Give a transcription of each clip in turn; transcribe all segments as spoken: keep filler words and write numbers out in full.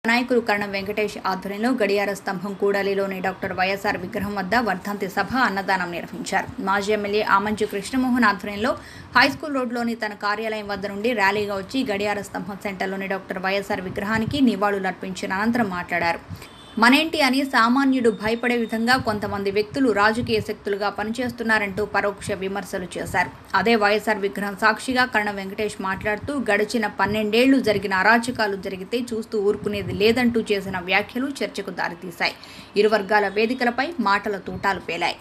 నాయకులు కరణం వెంకటేష్ ఆధ్వర్యంలో గడియార స్తంభం కూడలిలోని డాక్టర్ వైఎస్ఆర్ విగ్రహం వద్ద వర్ధంతి సభ అన్నదానం నిర్వహించారు. మాజీ ఎమ్మెల్యే ఆమంచి కృష్ణమోహన్ ఆధ్వర్యంలో హైస్కూల్ రోడ్లోని తన కార్యాలయం వద్ద నుండి ర్యాలీగా వచ్చి గడియార స్తంభం సెంటర్లోని డాక్టర్ వైఎస్ఆర్ విగ్రహానికి నివాళులర్పించిన అనంతరం మాట్లాడారు. మనేంటి అని సామాన్యుడు భయపడే విధంగా కొంతమంది వ్యక్తులు రాజకీయ శక్తులుగా పనిచేస్తున్నారంటూ పరోక్ష విమర్శలు చేశారు. అదే వైఎస్ఆర్ విగ్రహం సాక్షిగా కరణం వెంకటేష్ మాట్లాడుతూ గడిచిన పన్నెండేళ్లు జరిగిన అరాచకాలు జరిగితే చూస్తూ ఊరుకునేది లేదంటూ చేసిన వ్యాఖ్యలు చర్చకు దారితీశాయి. ఇరు వర్గాల వేదికలపై మాటల తూటాలు పేలాయి.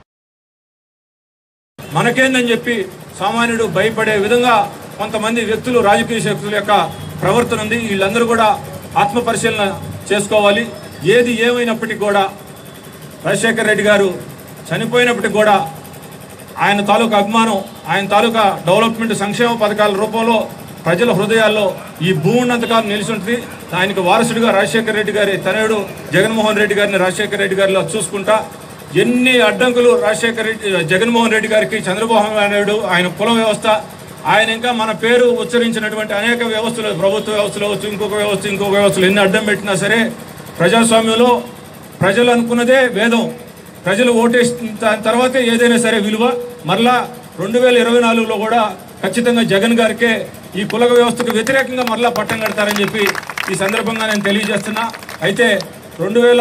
మనకేందని చెప్పి సామాన్యుడు భయపడే విధంగా కొంతమంది వ్యక్తులు రాజకీయ శక్తుల యొక్క ప్రవర్తన ఉంది. వీళ్ళందరూ కూడా ఆత్మ పరిశీలన చేసుకోవాలి. ఏది ఏమైనప్పటికీ కూడా రాజశేఖర రెడ్డి గారు చనిపోయినప్పటికీ కూడా ఆయన తాలూకా అభిమానం, ఆయన తాలూకా డెవలప్మెంట్ సంక్షేమ పథకాల రూపంలో ప్రజల హృదయాల్లో ఈ భూమి ఉన్నంతకాలం నిలిచి ఉంటుంది. ఆయనకు వారసుడిగా రాజశేఖర రెడ్డి గారి తనయుడు జగన్మోహన్ రెడ్డి గారిని రాజశేఖర రెడ్డి గారిలో చూసుకుంటా ఎన్ని అడ్డంకులు రాజశేఖర రెడ్డి జగన్మోహన్ రెడ్డి గారికి చంద్రబాబు నాయుడు ఆయన కుల వ్యవస్థ, ఆయన ఇంకా మన పేరు ఉచ్చరించినటువంటి అనేక వ్యవస్థలు, ప్రభుత్వ వ్యవస్థలు అవచ్చు, ఇంకొక వ్యవస్థ ఇంకొక వ్యవస్థలు ఎన్ని అడ్డం పెట్టినా సరే ప్రజాస్వామ్యంలో ప్రజలు అనుకున్నదే వేదం. ప్రజలు ఓటేసిన తర్వాతే ఏదైనా సరే విలువ. మరలా రెండు వేల ఇరవై నాలుగులో కూడా ఖచ్చితంగా జగన్ గారికే ఈ కుల వ్యవస్థకు వ్యతిరేకంగా మరలా పట్టం కడతారని చెప్పి ఈ సందర్భంగా నేను తెలియజేస్తున్నా. అయితే రెండు వేల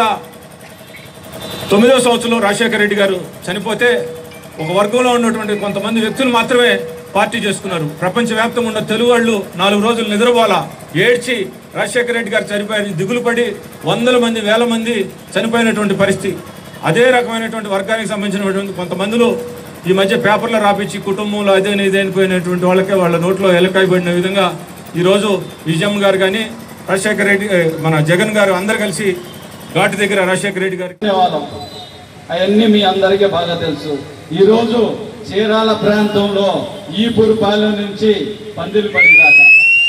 తొమ్మిదవ సంవత్సరంలో రాజశేఖర రెడ్డి గారు చనిపోతే ఒక వర్గంలో ఉన్నటువంటి కొంతమంది వ్యక్తులు మాత్రమే పార్టీ చేసుకున్నారు. ప్రపంచవ్యాప్తంగా ఉన్న తెలుగు వాళ్ళు నాలుగు రోజులు నిద్రపోలా ఏడ్చి రాజశేఖర రెడ్డి గారు చనిపోయారు దిగులు పడి వందల మంది వేల మంది చనిపోయినటువంటి పరిస్థితి. అదే రకమైనటువంటి వర్గానికి సంబంధించినటువంటి కొంతమందిలో ఈ మధ్య పేపర్లో రాపించి కుటుంబంలో అదే ఇదేనిపోయినటువంటి వాళ్ళకే వాళ్ళ నోట్లో ఎలకాయబడిన విధంగా ఈరోజు విజయమ్మ గారు కానీ రాజశేఖర రెడ్డి మన జగన్ గారు అందరు కలిసి ఘాటు దగ్గర రాజశేఖర రెడ్డి గారికి అవన్నీ మీ అందరికీ బాగా తెలుసు. ఈరోజు చీరాల ప్రాంతంలో ఈపూరుపాలెం నుంచి పందిరిపల్లి దాకా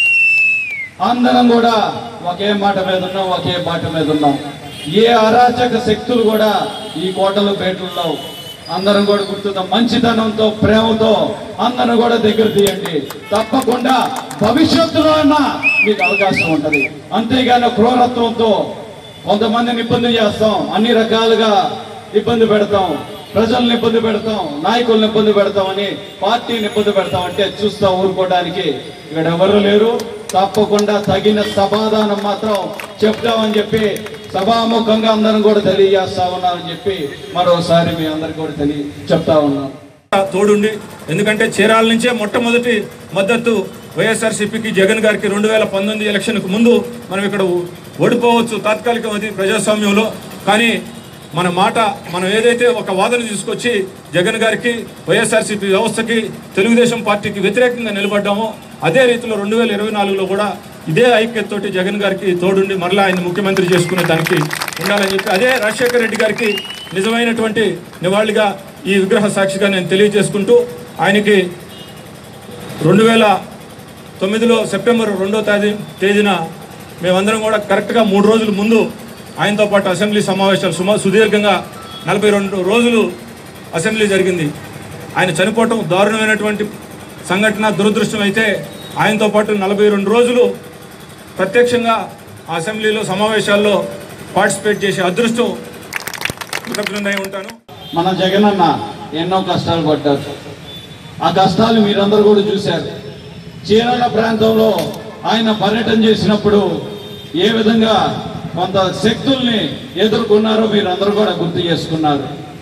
అందరం కూడా ఒకే మాట మీద ఉన్నాం, ఒకే మాట మీద ఉన్నాం. ఏ అరాచక శక్తులు కూడా ఈ కోటలు పేటల్లో అందరం కూడా గుర్తుందాం. మంచితనంతో ప్రేమతో అందరం కూడా దగ్గర తీయండి. తప్పకుండా భవిష్యత్తులో అన్నా మీకు అవకాశం ఉంటుంది. అంతేగాని క్రూరత్వంతో కొంతమందిని ఇబ్బంది చేస్తాం, అన్ని రకాలుగా ఇబ్బంది పెడతాం, ప్రజల్ని ఇబ్బంది పెడతాం, నాయకులను ఇబ్బంది పెడతామని పార్టీని ఇబ్బంది పెడతాం అంటే చూస్తా ఊరుకోవడానికి ఇక్కడ ఎవరు లేరు. తప్పకుండా తగిన సమాధానం మాత్రం చెప్తామని చెప్పి సభాముఖంగా అందరం కూడా తెలియజేస్తా ఉన్నామని చెప్పి మరోసారి మీ అందరికి కూడా తెలియ చెప్తా ఉన్నాం. తోడుండి ఎందుకంటే చీరాల నుంచే మొట్టమొదటి మద్దతు వైఎస్ఆర్సీపీకి జగన్ గారికి రెండు వేల పంతొమ్మిది ఎలక్షన్కు ముందు మనం ఇక్కడ ఓడిపోవచ్చు తాత్కాలికం అది ప్రజాస్వామ్యంలో. కానీ మన మాట మనం ఏదైతే ఒక వాదన తీసుకొచ్చి జగన్ గారికి వైఎస్ఆర్సీపీ వ్యవస్థకి తెలుగుదేశం పార్టీకి వ్యతిరేకంగా నిలబడ్డామో అదే రీతిలో రెండు వేల ఇరవై నాలుగులో కూడా ఇదే ఐక్యతతోటి జగన్ గారికి తోడుండి మరలా ఆయన ముఖ్యమంత్రి చేసుకునే దానికి ఉండాలని చెప్పి అదే రాజశేఖర రెడ్డి గారికి నిజమైనటువంటి నివాళిగా ఈ విగ్రహ సాక్షిగా నేను తెలియజేసుకుంటూ ఆయనకి రెండు వేల తొమ్మిదిలో సెప్టెంబర్ రెండో తేదీ తేదీన మేమందరం కూడా కరెక్ట్గా మూడు రోజుల ముందు ఆయనతో పాటు అసెంబ్లీ సమావేశాలు సుమారు సుదీర్ఘంగా నలభై రెండు రోజులు అసెంబ్లీ జరిగింది. ఆయన చనిపోవటం దారుణమైనటువంటి సంఘటన, దురదృష్టం. అయితే ఆయనతో పాటు నలభై రెండు రోజులు ప్రత్యక్షంగా ఆ అసెంబ్లీలో సమావేశాల్లో పార్టిసిపేట్ చేసే అదృష్టం కృతజ్ఞుడై ఉంటాను. మన జగనన్న ఎన్నో కష్టాలు పడ్డారు. ఆ కష్టాలు మీరందరూ కూడా చూశారు. చీరాల ప్రాంతంలో ఆయన పర్యటన చేసినప్పుడు ఏ విధంగా కొంత శక్తుల్ని ఎదుర్కొన్నారో మీరందరూ కూడా గుర్తు చేసుకున్నారు.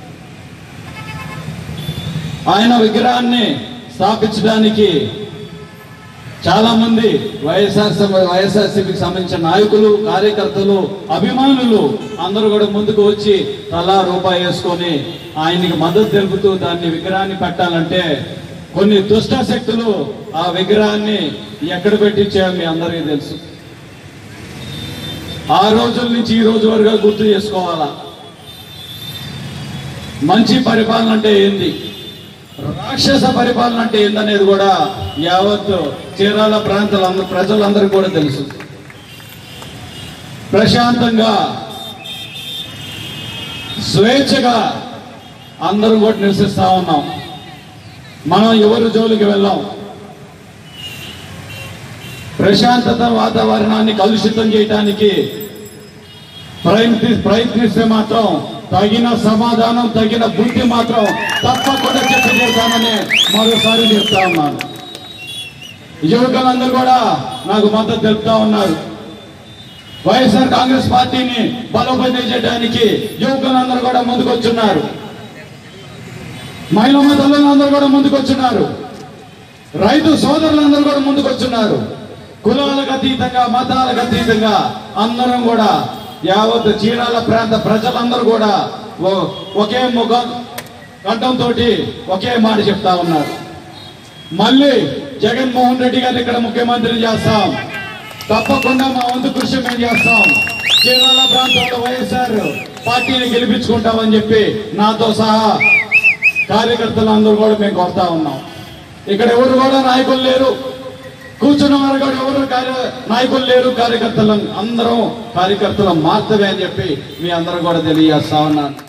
ఆయన విగ్రహాన్ని స్థాపించడానికి చాలా మంది వైఎస్ఆర్ వైఎస్ఆర్సీపీకి సంబంధించిన నాయకులు, కార్యకర్తలు, అభిమానులు అందరూ కూడా ముందుకు వచ్చి తలా రూపాయి వేసుకొని ఆయనకి మద్దతు తెలుపుతూ దాన్ని విగ్రహాన్ని పెట్టాలంటే కొన్ని దుష్ట శక్తులు ఆ విగ్రహాన్ని ఎక్కడ పెట్టించాయో మీ అందరికీ తెలుసు. ఆ రోజుల నుంచి ఈ రోజు వరకు గుర్తు చేసుకోవాలా. మంచి పరిపాలన అంటే ఏంది, రాక్షస పరిపాలన అంటే ఏందనేది కూడా యావత్ చీరాల ప్రాంతాల ప్రజలందరికీ కూడా తెలుసు. ప్రశాంతంగా స్వేచ్ఛగా అందరం కూడా నివసిస్తా ఉన్నాం. మనం ఎవరి జోలికి వెళ్ళాం. ప్రశాంతత వాతావరణాన్ని కలుషితం చేయడానికి ప్రయత్ని ప్రయత్నిస్తే మాత్రం తగిన సమాధానం తగిన బుద్ధి మాత్రం తప్పకుండా చెప్పి చేస్తానని మరోసారి చెప్తా ఉన్నాను. యువకులందరూ కూడా నాకు మద్దతు తెలుపుతా ఉన్నారు. వైఎస్ఆర్ కాంగ్రెస్ పార్టీని బలోపేతం చేయడానికి యువకులందరూ కూడా ముందుకొచ్చున్నారు. మహిళా తల్లులందరూ కూడా ముందుకొచ్చున్నారు. రైతు సోదరులందరూ కూడా ముందుకొచ్చున్నారు. కులాలకు అతీతంగా మతాలకు అతీతంగా అందరం కూడా యావత్ చీరాల ప్రాంత ప్రజలందరూ కూడా ఒకే ముఖ కంఠంతో ఒకే మాట చెప్తా ఉన్నారు. మళ్ళీ జగన్మోహన్ రెడ్డి గారిని ఇక్కడ ముఖ్యమంత్రి చేస్తాం, తప్పకుండా మా వంతు కృషి మేము చేస్తాం, చీరాల ప్రాంతంలో వైఎస్ఆర్ పార్టీని గెలిపించుకుంటామని చెప్పి నాతో సహా కార్యకర్తలందరూ కూడా మేము కోరుతా ఉన్నాం. ఇక్కడ ఎవరు కూడా నాయకులు లేరు, కూర్చున్న వారు కూడా ఎవరు నాయకులు లేరు, కార్యకర్తలు అందరం కార్యకర్తలు మాత్రమే అని చెప్పి మీ అందరూ కూడా తెలియజేస్తా ఉన్నాను.